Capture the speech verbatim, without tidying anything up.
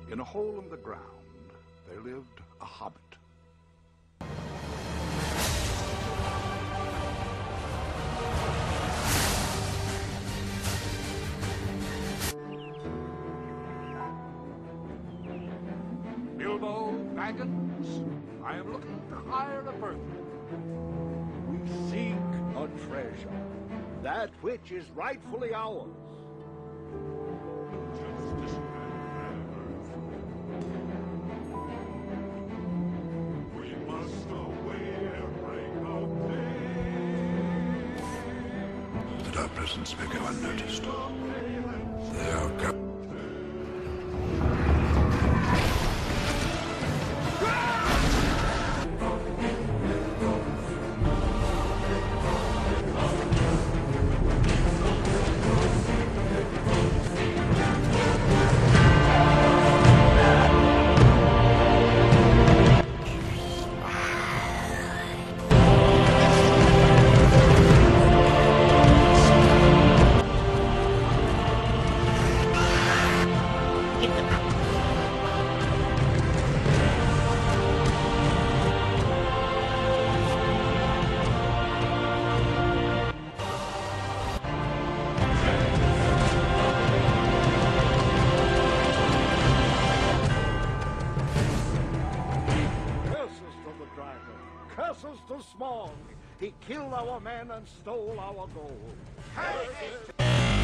In a hole in the ground, there lived a hobbit. Bilbo Baggins, I am looking to hire a berth. We seek a treasure, that which is rightfully ours. Justice and earth. We must away at break of day. That our presence may go unnoticed. They are coming. Curses to Smog! He killed our men and stole our gold. Curses!